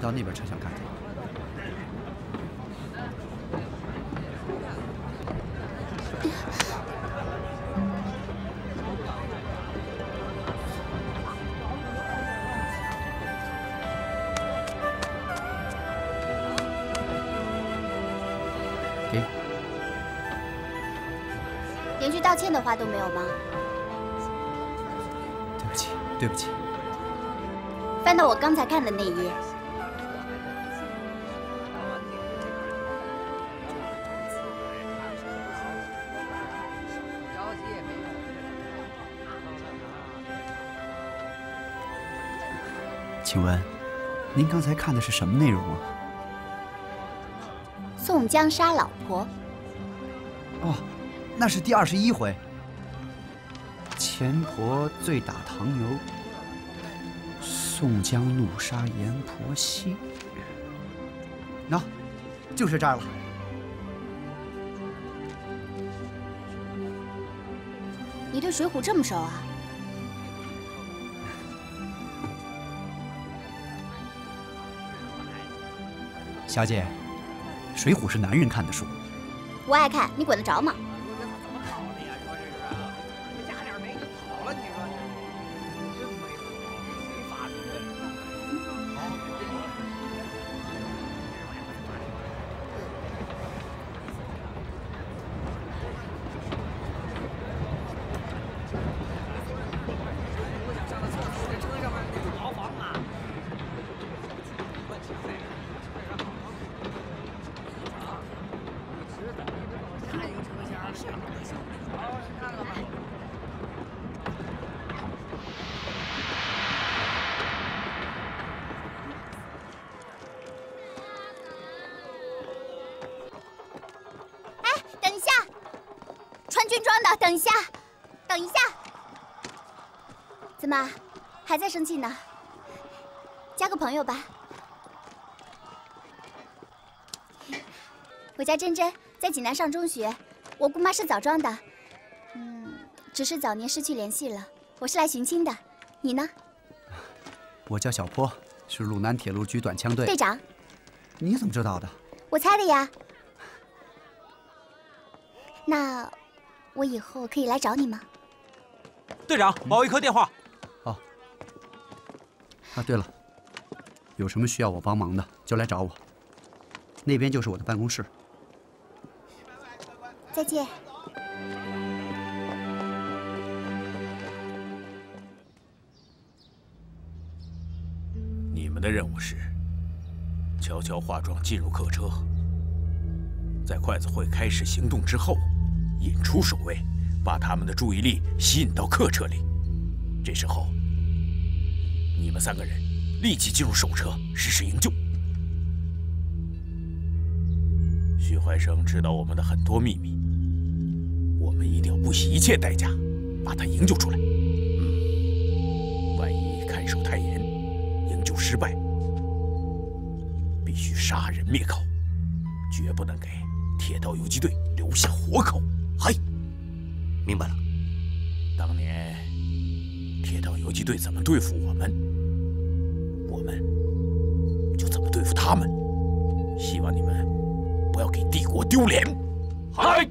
到那边车厢看看。给。 连句道歉的话都没有吗？ 对不起，对不起。 翻到我刚才看的那一页。 请问，您刚才看的是什么内容啊？ 宋江杀老婆。 哦，那是第21回。钱婆醉打唐牛，宋江怒杀阎婆惜。喏，就是这儿了。 你对《水浒》这么熟啊？ 小姐，《水浒》是男人看的书。 我爱看，你管得着吗？等一下，等一下，怎么还在生气呢？交个朋友吧。我叫珍珍，在济南上中学。我姑妈是枣庄的，只是早年失去联系了。我是来寻亲的，你呢？ 我叫小坡，是鲁南铁路局短枪队队长。 你怎么知道的？ 我猜的呀。那。 我以后可以来找你吗？ 队长，保卫科电话。 哦。啊，对了，有什么需要我帮忙的，就来找我。那边就是我的办公室。 再见。 你们的任务是悄悄化妆进入客车，在筷子会开始行动之后。 引出守卫，把他们的注意力吸引到客车里。这时候，你们3个人立即进入首车，实施营救。徐怀生知道我们的很多秘密，我们一定要不惜一切代价把他营救出来。万一看守太严，营救失败，必须杀人灭口，绝不能给铁道游击队留下活口。 嗨，明白了。 当年铁道游击队怎么对付我们，我们就怎么对付他们。希望你们不要给帝国丢脸。嗨。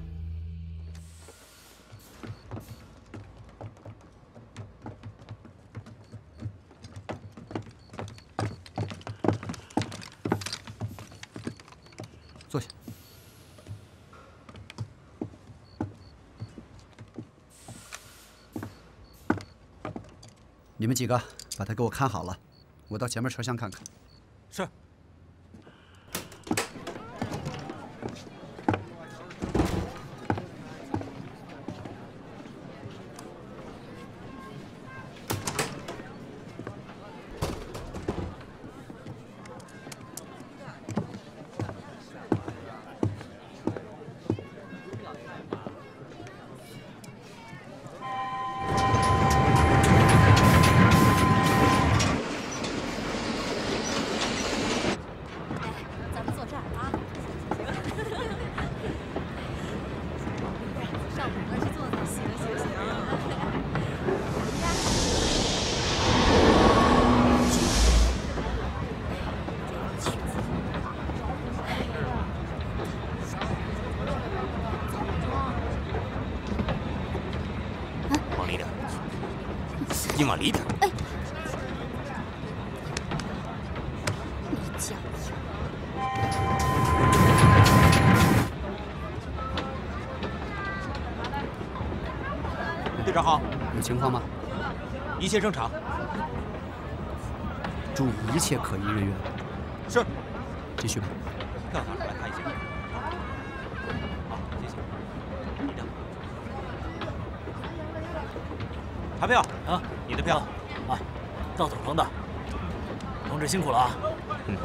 坐下。 你们几个把他给我看好了，我到前面车厢看看。 是。 你往里点。 哎，你叫队长好， 有情况吗？ 一切正常。 注意一切可疑人员。 是。 继续吧。 票拿出来看一下。好，谢谢。你的。查票啊，你的票。 啊，到总成的。同志辛苦了啊。 嗯。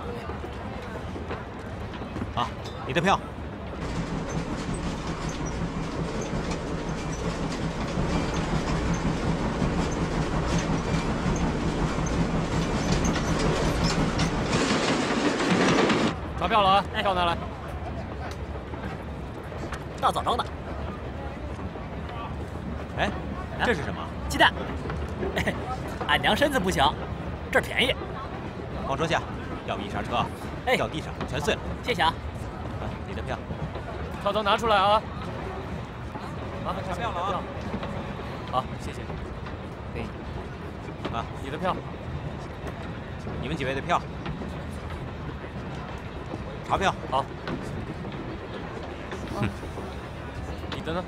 啊，你的票。 查票了啊！票拿来。大枣庄的。 哎，这是什么？ 鸡蛋。俺娘身子不行，这儿便宜。 放桌下，要不一刹车，掉地上全碎了。 谢谢啊。 你的票。 票都拿出来啊！ 啊，查票了啊！ 好，谢谢。给你。 啊， 你的票。 你们几位的票。查票。 好。你的呢？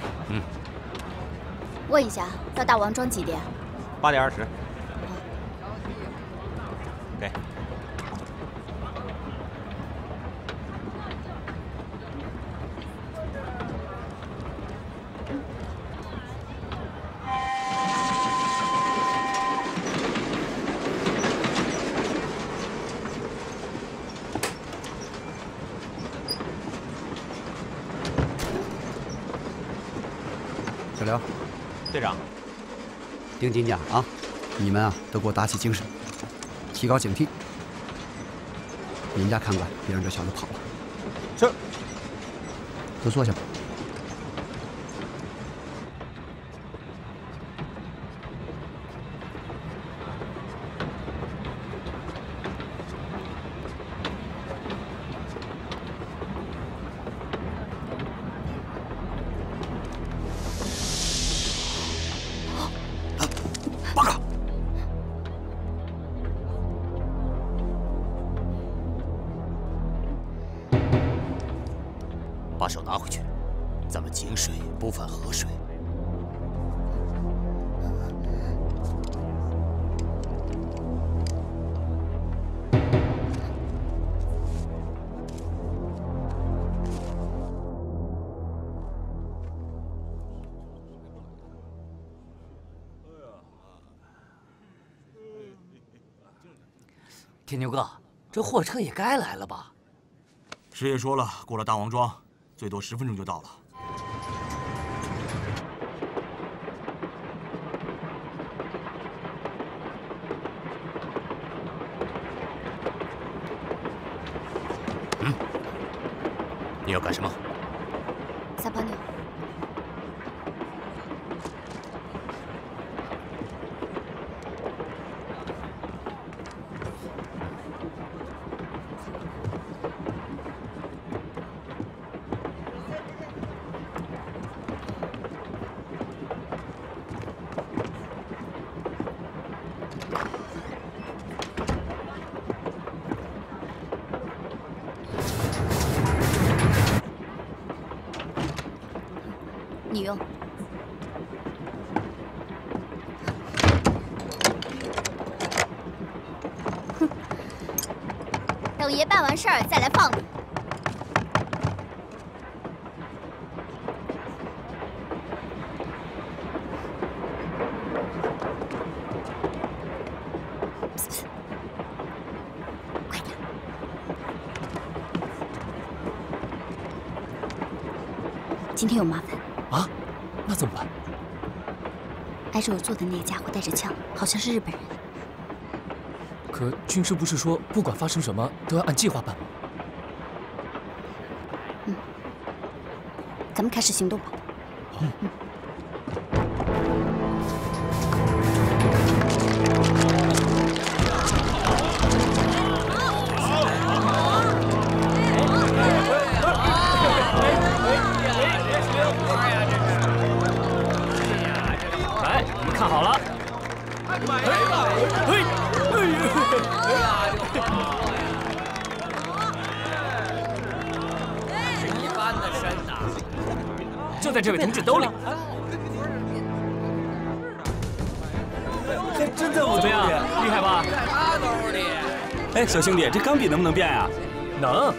问一下，到大王庄几点 ？8点20。给。 小刘， 队长， 丁金甲啊，你们啊都给我打起精神，提高警惕。你们家看管，别让这小子跑了。 是。 都坐下吧。 把手拿回去，咱们井水不犯河水。 铁牛哥，这货车也该来了吧？ 师爷说了，过了大王庄，最多10分钟就到了。 你要干什么？ 撒泡尿。你用。哼，等爷办完事儿再来放你。快点！今天有麻烦。 啊，那怎么办？ 挨着我坐的那个家伙带着枪，好像是日本人。 可军师不是说，不管发生什么都要按计划办吗？ 咱们开始行动吧。 来，你们看好了， 一般的深呐，就在这位同志兜里。 还真在我兜里， 厉害吧？ 在他兜里。哎，小兄弟，这钢笔能不能变呀？ 能。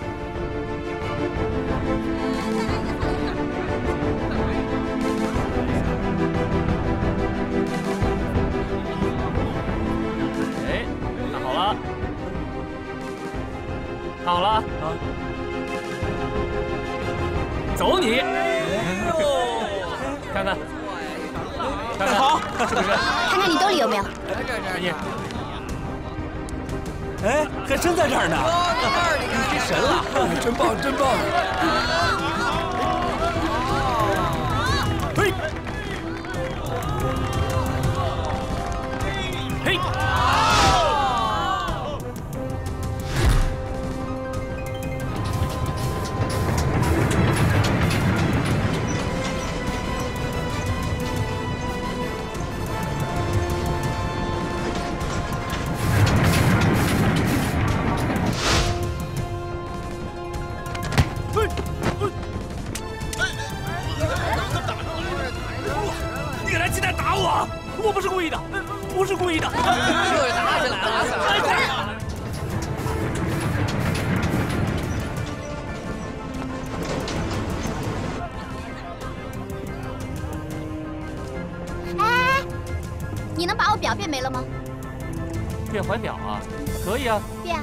哎，看好了，看好了啊！走你！看看，看看好，是不是？ 看看你兜里有没有。 你。 哎，还真在这儿呢！ 你真神了， 真棒，真棒！ 嘿，嘿，我不是故意的，不是故意的。又打起来了！ 哎，你能把我表变没了吗？ 变怀表啊？可以啊。 变。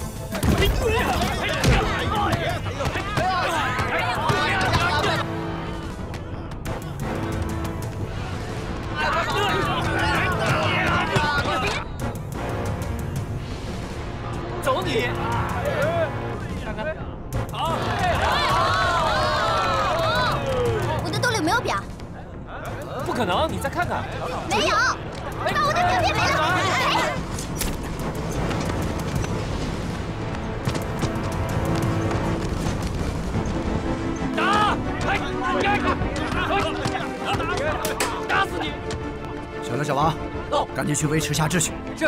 走你！看看，好。 我的兜里没有表。 不可能，你再看看。 没有，把我的表变没了。 打！打死你！ 小刘、小王，到，赶紧去维持下秩序。 是。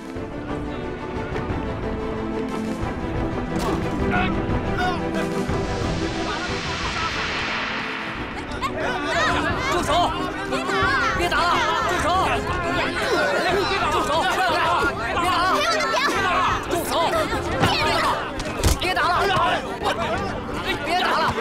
住手！别打了！住手！住手！快点！别打了！住手！别打了！别打了！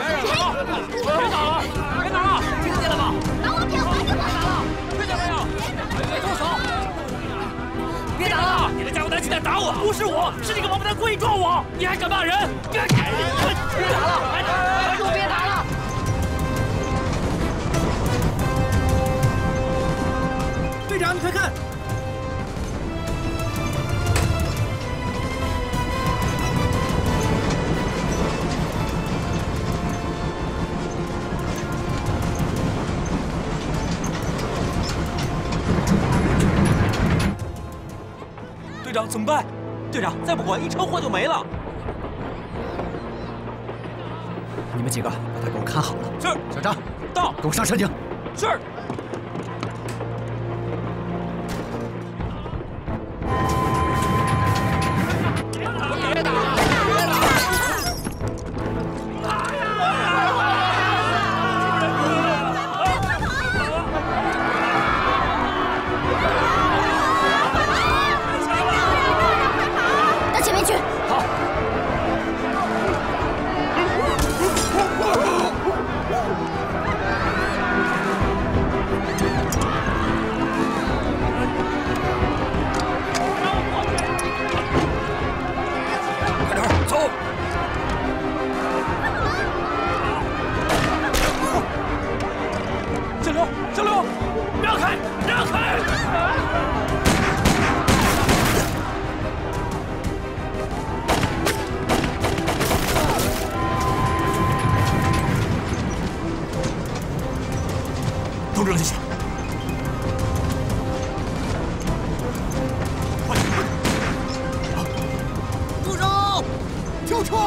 别打了！听见了吗？ 把我表还给我！ 听见没有？住手！别打了！你的家伙男现在打我，不是我，是这个王八蛋故意撞我！你还敢骂人？别打了！别打了！ 队长，你快看！队长，怎么办？队长，再不管，一车祸就没了。 你们几个把他给我看好了。 是。 小张， 到， 给我上车警。 是。 都扔下去！快点！ 住手！停车！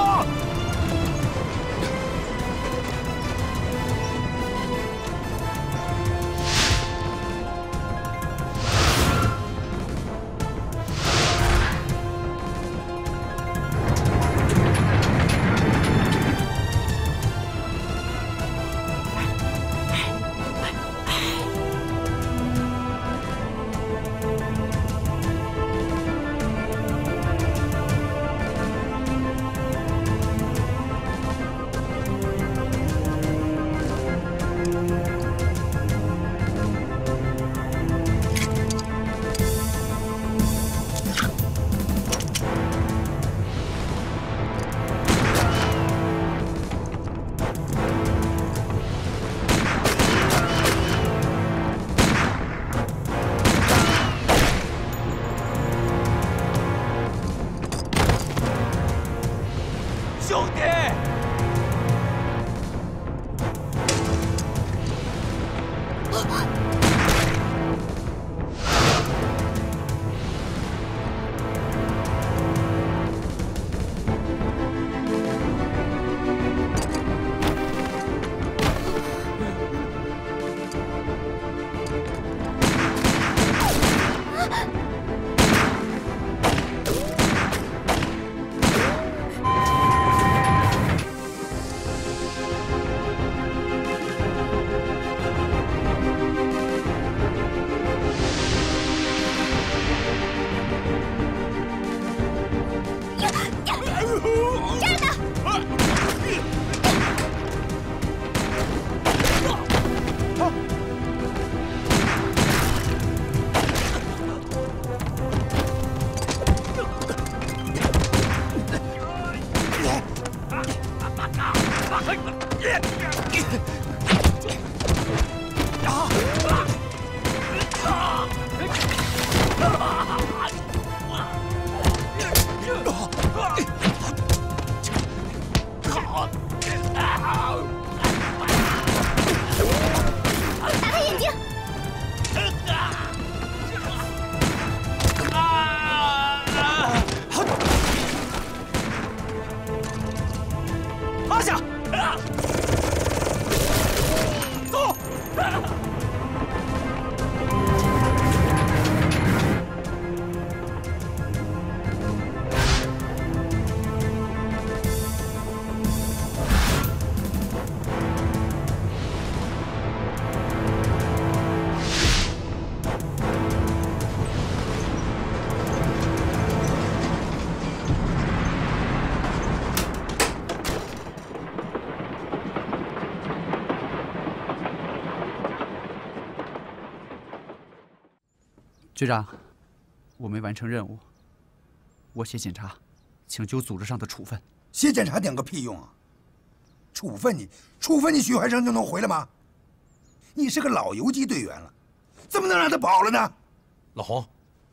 局长，我没完成任务，我写检查，请求组织上的处分。 写检查顶个屁用啊！处分你许怀生就能回来吗？你是个老游击队员了，怎么能让他跑了呢？ 老洪，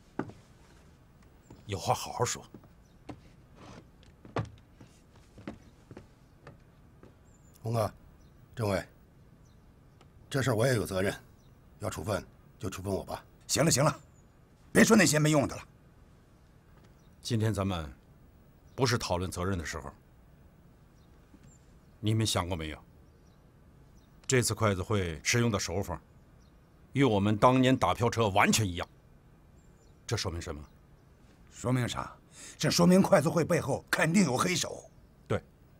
有话好好说。 洪哥，政委，这事儿我也有责任，要处分就处分我吧。 行了，别说那些没用的了。 今天咱们不是讨论责任的时候。你们想过没有？这次筷子会使用的手法，与我们当年打票车完全一样。这说明什么？ 说明啥？这说明筷子会背后肯定有黑手。 对，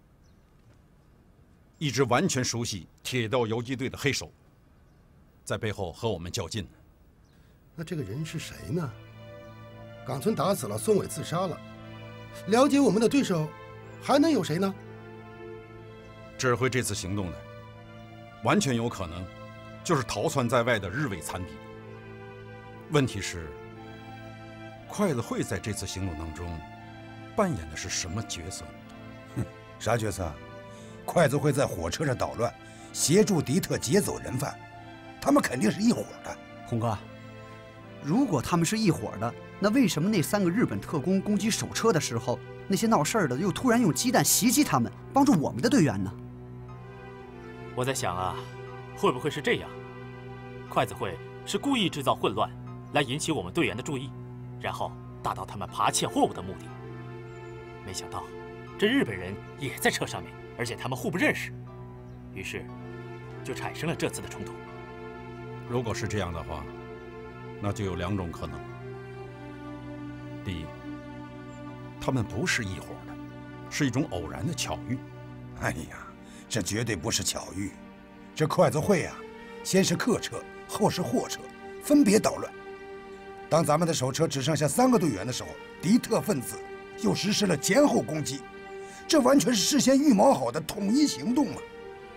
一支完全熟悉铁道游击队的黑手，在背后和我们较劲。 那这个人是谁呢？冈村打死了，宋伟自杀了。了解我们的对手，还能有谁呢？ 指挥这次行动的，完全有可能就是逃窜在外的日伪残敌。问题是，筷子会在这次行动当中扮演的是什么角色？ 啥角色？筷子会在火车上捣乱，协助敌特劫走人犯，他们肯定是一伙的。 洪哥，如果他们是一伙的，那为什么那3个日本特工攻击守车的时候，那些闹事儿的又突然用鸡弹袭击他们，帮助我们的队员呢？ 我在想啊，会不会是这样？筷子会是故意制造混乱，来引起我们队员的注意，然后达到他们扒窃货物的目的。没想到，这日本人也在车上面，而且他们互不认识，于是就产生了这次的冲突。 如果是这样的话，那就有2种可能。第一，他们不是一伙的，是一种偶然的巧遇。 哎呀，这绝对不是巧遇。这筷子会啊，先是客车，后是货车，分别捣乱。当咱们的守车只剩下3个队员的时候，敌特分子又实施了前后攻击，这完全是事先预谋好的统一行动嘛。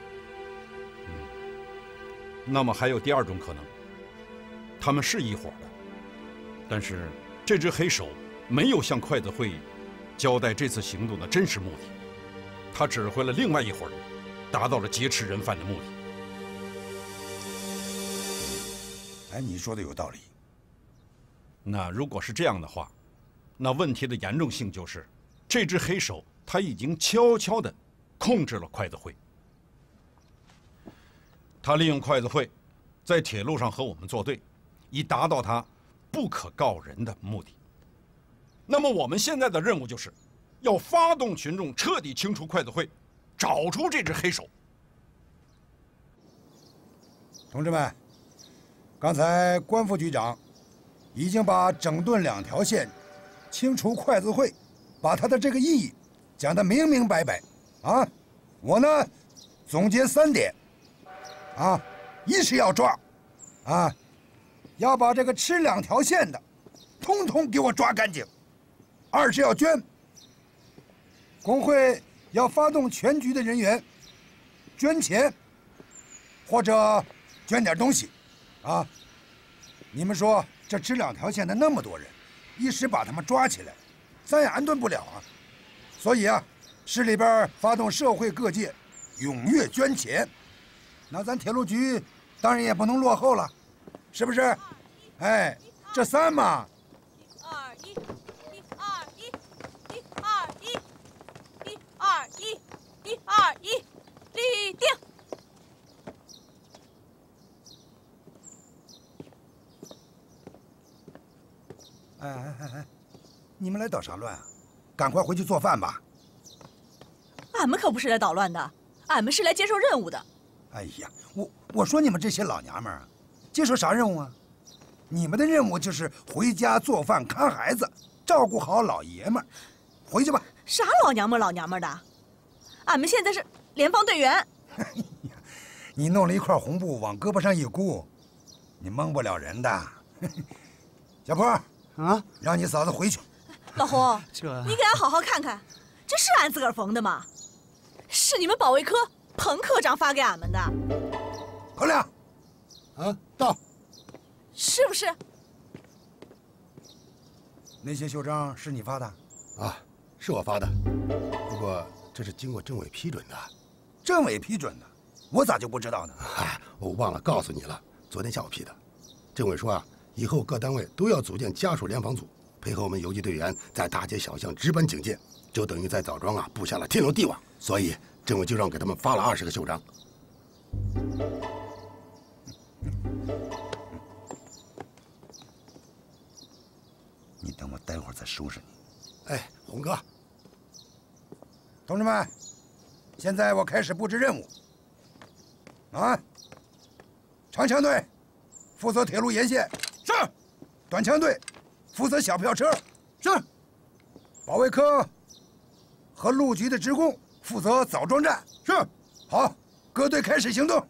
那么还有第2种可能，他们是一伙的，但是这只黑手没有向筷子会交代这次行动的真实目的，他指挥了另外一伙人，达到了劫持人犯的目的。 哎，你说的有道理。 那如果是这样的话，那问题的严重性就是，这只黑手他已经悄悄地控制了筷子会。他利用筷子会， 在铁路上和我们作对，以达到他不可告人的目的。那么我们现在的任务就是，要发动群众彻底清除筷子会，找出这只黑手。 同志们，刚才关副局长已经把整顿2条线、清除筷子会，把他的这个意义讲得明明白白啊！我呢，总结3点啊：一是要抓，啊，要把这个吃2条线的，通通给我抓干净；二是要捐，工会要发动全局的人员捐钱，或者捐点东西，啊！你们说这吃2条线的那么多人，一时把他们抓起来，咱也安顿不了啊。所以啊，市里边发动社会各界踊跃捐钱，那咱铁路局当然也不能落后了，是不是？哎，这3嘛。 1、2、1、1、2、1、1、2、1、1、2、1、1、2、1，立定。 哎，你们来捣啥乱啊？赶快回去做饭吧。 俺们可不是来捣乱的，俺们是来接受任务的。 哎呀，我说你们这些老娘们儿啊，接受啥任务啊？你们的任务就是回家做饭、看孩子，照顾好老爷们儿。回去吧。 啥老娘们的？俺们现在是联防队员。 哎呀，你弄了一块红布往胳膊上一箍，你蒙不了人的。小坡啊，让你嫂子回去。 老洪，你给俺好好看看，这是俺自个儿缝的吗？是你们保卫科彭科长发给俺们的。 何亮，啊，到。 是不是？ 那些袖章是你发的？ 啊，是我发的，不过这是经过政委批准的。 政委批准的，我咋就不知道呢？ 嗨，我忘了告诉你了，昨天下午批的。政委说啊，以后各单位都要组建家属联防组，配合我们游击队员在大街小巷值班警戒，就等于在枣庄啊布下了天罗地网。所以政委就让给他们发了20个袖章。 你等我待会儿再收拾你。 哎，洪哥， 同志们，现在我开始布置任务。啊，长枪队负责铁路沿线，是；短枪队负责小票车，是；保卫科和路局的职工负责枣庄站，是。好，各队开始行动。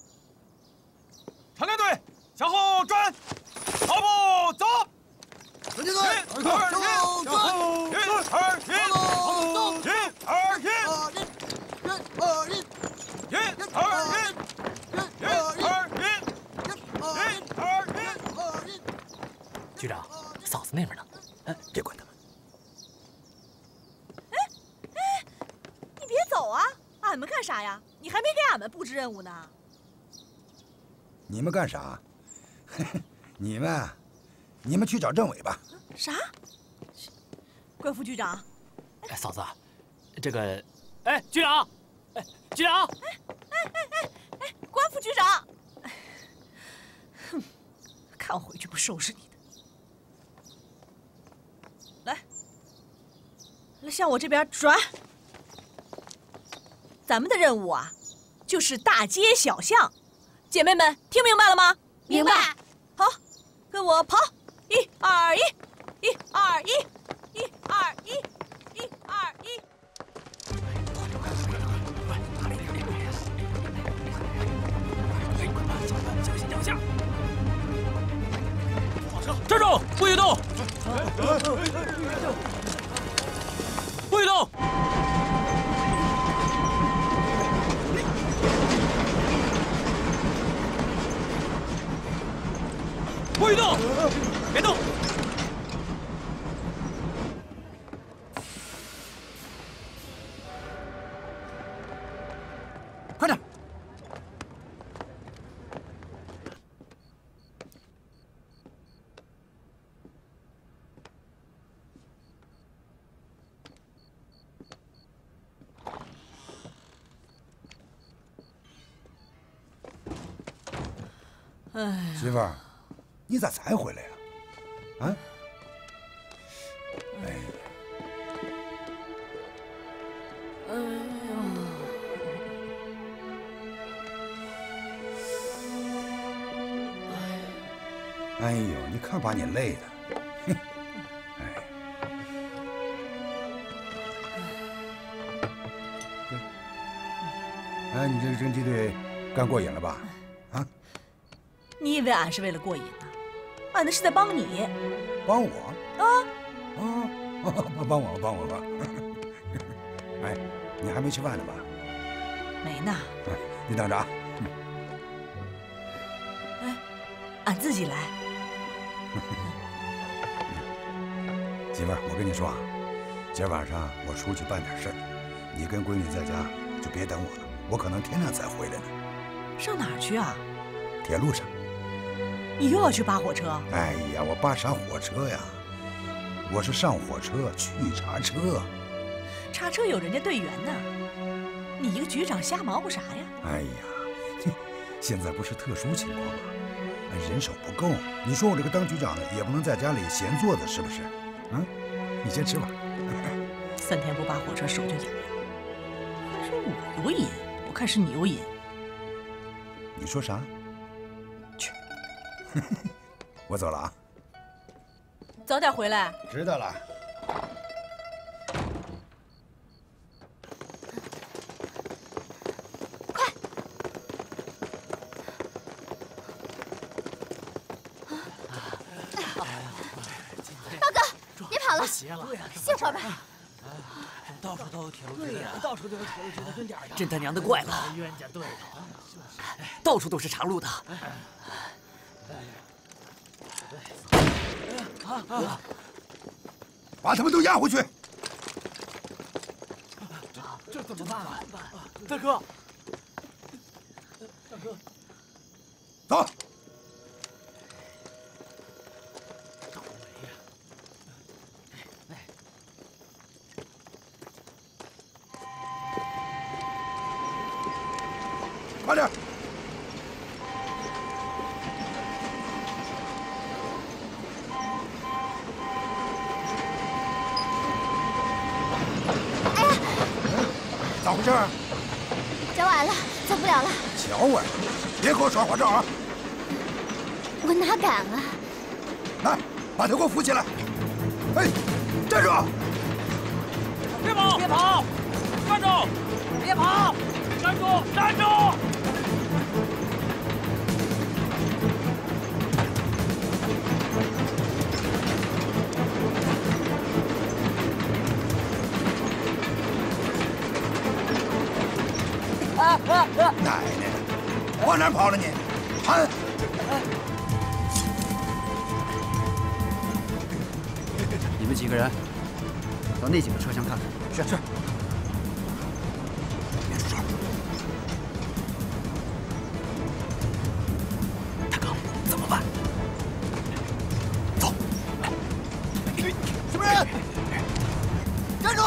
长枪队向后转，跑步走。 长枪队向后转局长，嫂子那边呢？ 哎，别管他们。 你别走啊！俺们干啥呀？你还没给俺们布置任务呢。 你们干啥？你们去找政委吧。 啥？关副局长。 哎，嫂子，这个，哎，局长，哎，局长， 关副局长。哼，看我回去不收拾你的！来，向我这边转。咱们的任务啊，就是大街小巷。姐妹们，听明白了吗？ 明白。 好，跟我跑！1、2、1，1、2、1，1、2、1，1、2、1。 小心脚下！站住！不许动！不许动！不许动！别动！ 快点！ 哎呀， 媳妇儿，你咋才回来呀？啊？哎呀， 哎呀， 哎呦，你看把你累的，哼，哎。哎，你这个侦缉队干过瘾了吧？啊？ 你以为俺是为了过瘾呢？俺那是在帮你。 帮我？ 啊？ 帮我。哎，你还没吃饭呢吧？ 没呢。 哎，你等着啊。 哎，俺自己来。 媳妇儿，我跟你说啊，今儿晚上我出去办点事儿，你跟闺女在家就别等我了，我可能天亮才回来呢。 上哪儿去啊？ 铁路上。 你又要去扒火车？ 哎呀，我扒啥火车呀？我是上火车去查车。 查车有人家队员呢，你一个局长瞎忙活啥呀？ 哎呀，现在不是特殊情况吗？人手不够，你说我这个当局长的也不能在家里闲坐着，是不是？嗯，你先吃吧。 3天不扒火车手就痒痒。还说我有瘾，我看是你有瘾。 你说啥？去，我走了啊。 早点回来。 知道了。 快！大哥，别跑了，歇会儿吧。 到处都有铁路局的，到处都有铁路局的蹲点的。 真他娘的怪了！ 冤家对头， 到处都是查路的。 把他们都押回去。 这怎么办啊？大哥， 走。快点！ 哎呀， 咋回事？ 脚崴了，走不了了。 脚崴？别给我耍花招啊！ 我哪敢啊！ 来，把他给我扶起来！哎，站住！ 别跑！别跑！站住！别跑！站住！站住！ 奶奶，往哪跑了你？喊！ 你们几个人到那几个车厢看看。是。 别出声。 大哥，怎么办？走。 什么人？站住！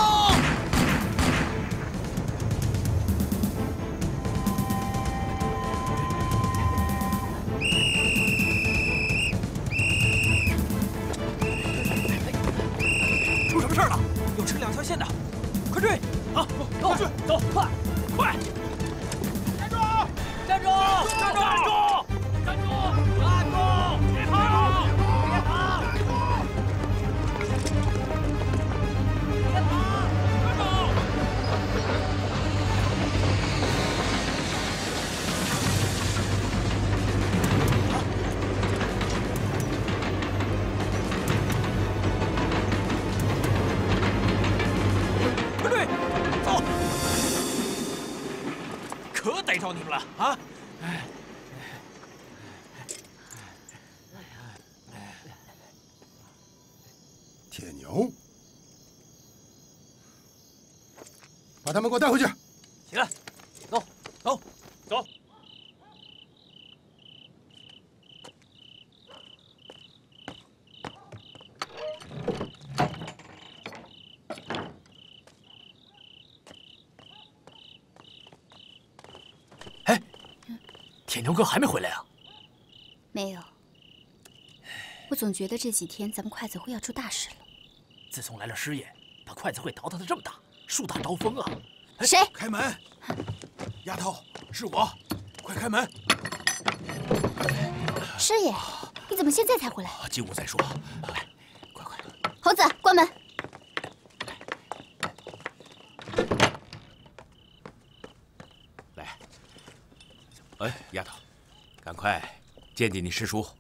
出什么事了？有吃2条线的，快追！好，快追，走，快！站住！站住！站住！站住！站住！站住！别跑！别跑！别跑！站住！快追！走！可逮着你们了啊！ 铁牛，把他们给我带回去。 起来，走，走，走。 哎，铁牛哥还没回来啊？ 没有。我总觉得这几天咱们筷子会要出大事了。 自从来了师爷，把筷子会倒腾得这么大，树大招风啊！ 谁？ 开门！丫头，是我，快开门！ 师爷，你怎么现在才回来？ 进屋再说。来，快！ 猴子，关门！ 来，哎，丫头，赶快见见你师叔。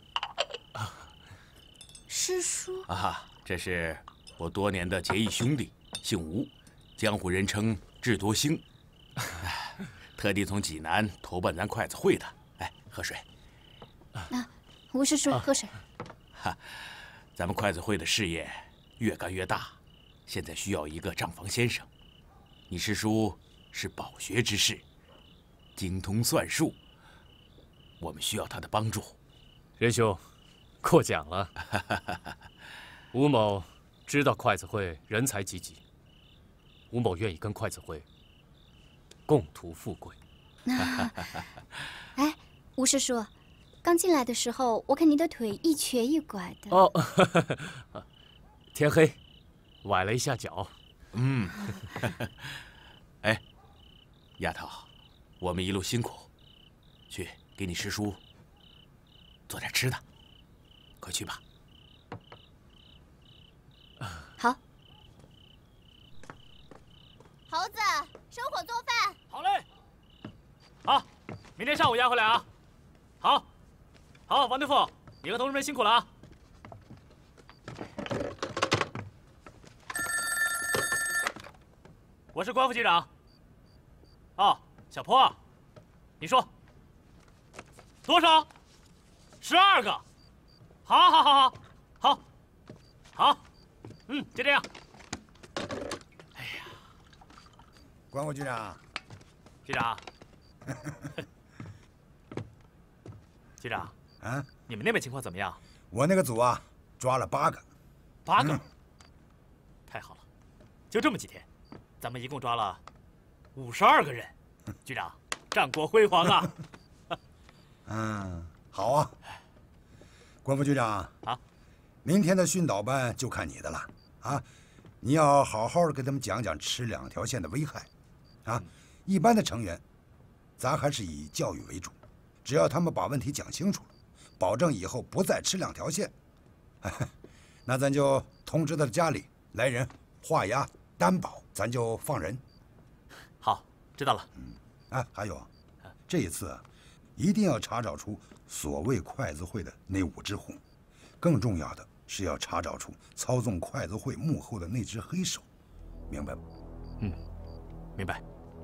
师叔啊，这是我多年的结义兄弟，姓吴，江湖人称智多星，特地从济南投奔咱筷子会的。哎，喝水。 吴师叔，喝水。 咱们筷子会的事业越干越大，现在需要一个账房先生。你师叔是饱学之士，精通算术，我们需要他的帮助。 仁兄，过奖了。吴某知道筷子会人才济济，吴某愿意跟筷子会共图富贵。 哎，吴师叔，刚进来的时候，我看你的腿一瘸一拐的。 哦，天黑，崴了一下脚。 哎，丫头，我们一路辛苦，去给你师叔做点吃的，快去吧。 好。猴子，生火做饭。 好嘞。好，明天上午押回来啊。好，王队副，你和同志们辛苦了啊。我是关副局长。哦，小坡，你说多少？12个。好，就这样。哎呀， 关副局长， 局长，局长啊， 你们那边情况怎么样？ 我那个组啊，抓了8个。 8个？太好了，就这么几天，咱们一共抓了52个人。局长，战果辉煌啊！好啊，关副局长啊， 明天的训导班就看你的了啊！你要好好的给他们讲讲吃2条线的危害啊！一般的成员，咱还是以教育为主，只要他们把问题讲清楚了，保证以后不再吃2条线，那咱就通知他的家里来人画押担保，咱就放人。 好，知道了。 还有，这一次一定要查找出所谓筷子会的那5只虎，更重要的是要查找出操纵筷子会幕后的那只黑手，明白吗？ 明白。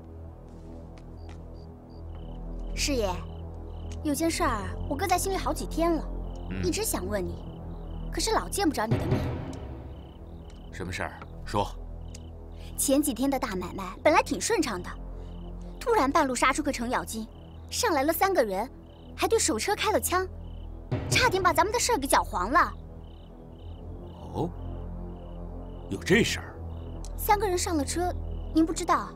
师爷，有件事儿我搁在心里好几天了，一直想问你，可是老见不着你的面。 什么事儿？说。 前几天的大买卖本来挺顺畅的，突然半路杀出个程咬金，上来了3个人，还对手车开了枪，差点把咱们的事儿给搅黄了。 哦，有这事儿 ？3个人上了车，您不知道？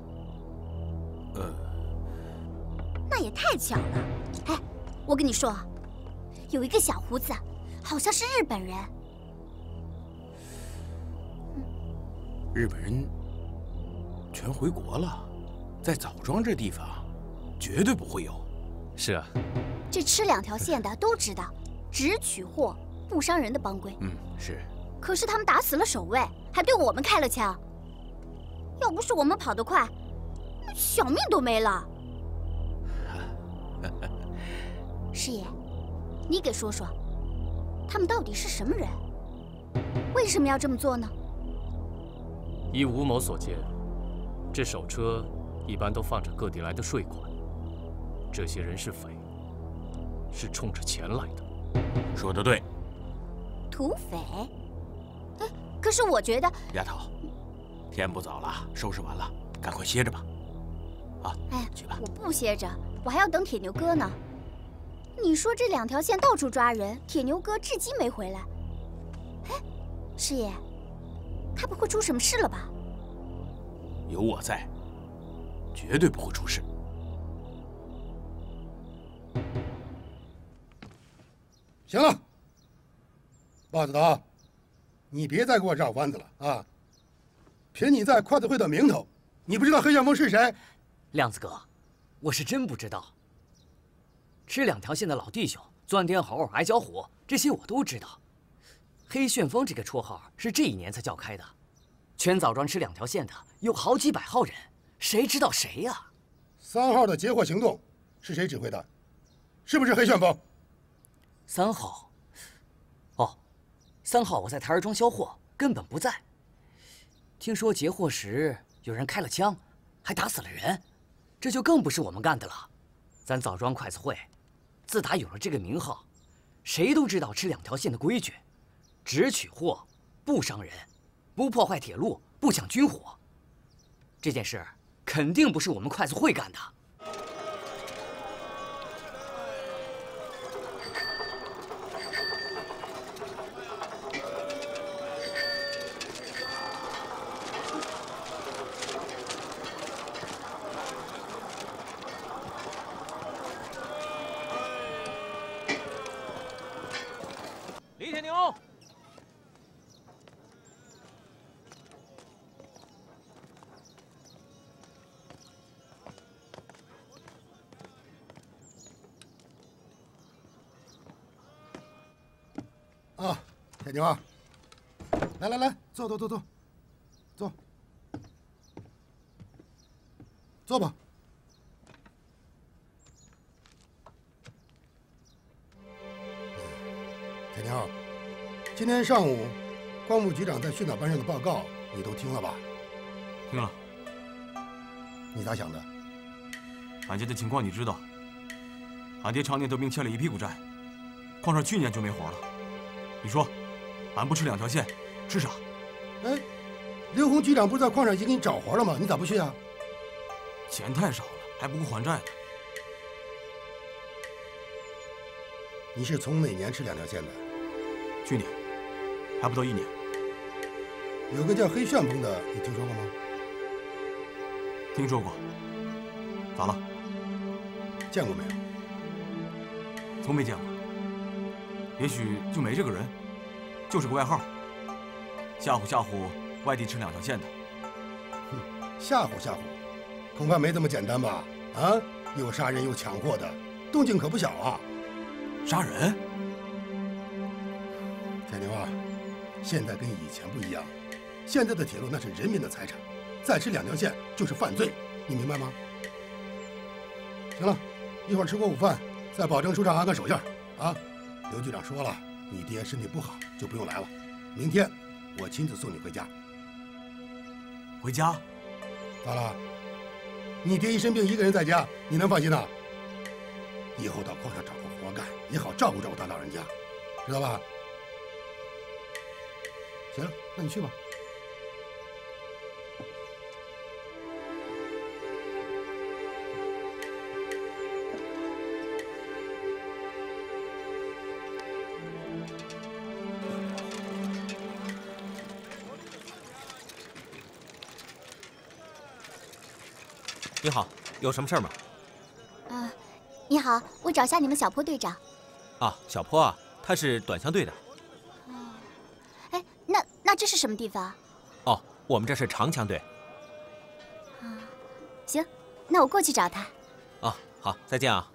那也太巧了。哎，我跟你说，有一个小胡子，好像是日本人。 日本人全回国了，在枣庄这地方，绝对不会有。 是啊， 这吃2条线的都知道，只取货不伤人的帮规。 是。 可是他们打死了守卫，还对我们开了枪。要不是我们跑得快，小命都没了。师爷，你给说说，他们到底是什么人？为什么要这么做呢？ 依吴某所见，这手车一般都放着各地来的税款，这些人是匪，是冲着钱来的。 说得对。 土匪？哎，可是我觉得…… 丫头，天不早了，收拾完了，赶快歇着吧。啊，去吧。 我不歇着，我还要等铁牛哥呢。你说这2条线到处抓人，铁牛哥至今没回来。哎，师爷，他不会出什么事了吧？ 有我在，绝对不会出事。 行了，豹子头，你别再给我绕弯子了啊！凭你在筷子会的名头，你不知道黑旋风是谁？ 亮子哥，我是真不知道。吃两条线的老弟兄，钻天猴、矮脚虎，这些我都知道。黑旋风这个绰号是这一年才叫开的，全枣庄吃两条线的有好几百号人，谁知道谁呀 ？3号的截获行动是谁指挥的？是不是黑旋风 ？3号。哦，3号我在台儿庄销货，根本不在。听说截获时有人开了枪，还打死了人，这就更不是我们干的了。咱枣庄筷子会，自打有了这个名号，谁都知道吃两条线的规矩。只取货，不伤人，不破坏铁路，不抢军火。这件事肯定不是我们筷子会干的。 李铁牛。 啊，铁牛啊，来来来，坐吧。铁牛，今天上午光部局长在训导班上的报告你都听了吧？ 听了。 你咋想的？ 俺家的情况你知道，俺爹常年得病欠了一屁股债，况上去年就没活了。你说，俺不吃两条线，吃啥？ 哎，刘洪局长不是在矿上已经给你找活了吗？你咋不去啊？ 钱太少了，还不够还债呢。 你是从哪年吃两条线的？ 去年，还不到1年。 有个叫黑旋风的，你听说过吗？ 听说过。咋了？ 见过没有？ 从没见过。也许就没这个人，就是个外号，吓唬外地吃两条线的。 哼，吓唬，恐怕没这么简单吧？啊，又杀人又抢货的，动静可不小啊！ 杀人？ 铁牛啊，现在跟以前不一样，现在的铁路那是人民的财产，再吃两条线就是犯罪，你明白吗？行了，一会儿吃过午饭，再保证书上安个手印啊。刘局长说了，你爹身体不好，就不用来了。明天我亲自送你回家。 回家？ 咋了？你爹一生病，一个人在家，你能放心呐？以后到矿上找个活干，也好照顾他老人家，知道吧？行了，那你去吧。 你好，有什么事儿吗？ 你好，我找下你们小坡队长。 啊，小坡啊，他是短枪队的。 哎，那这是什么地方？ 哦，我们这是长枪队。 行，那我过去找他。 哦，好，再见啊。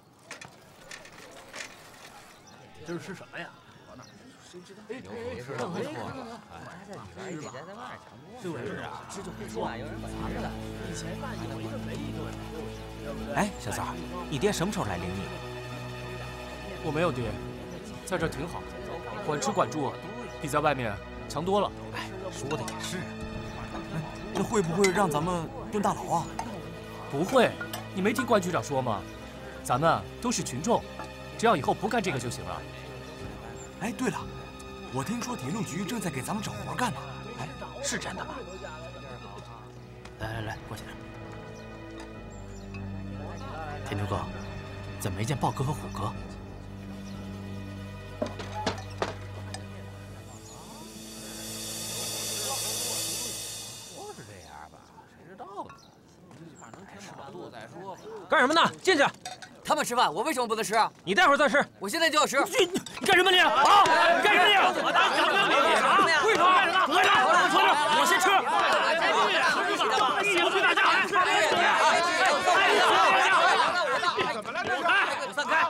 今儿吃什么呀？谁知道？哎，没事，不错。哎，是吧？就是啊，这就不错。有人罚了，以前饭有一顿没一顿。 哎，小三儿，你爹什么时候来领你？ 我没有爹，在这挺好，管吃管住，比在外面强多了。 哎，说的也是。 哎，这会不会让咱们蹲大牢啊？ 不会，你没听关局长说吗？咱们都是群众，只要以后不干这个就行了。 哎，对了，我听说铁路局正在给咱们找活干呢。哎，是真的吗？ 来，过去。 田牛哥，怎么没见豹哥和虎哥？ 说是这样吧，谁知道呢？反正填饱肚子再说吧。干什么呢？进去！ 他他们吃饭，我为什么不能吃啊？ 你待会儿再吃。 我现在就要吃。 你干什么你？啊！干什么你？我打你啊！为什么？得了，我先吃。小区大家，散开！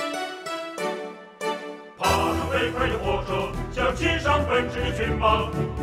飞快的火车像街上奔驰的骏马，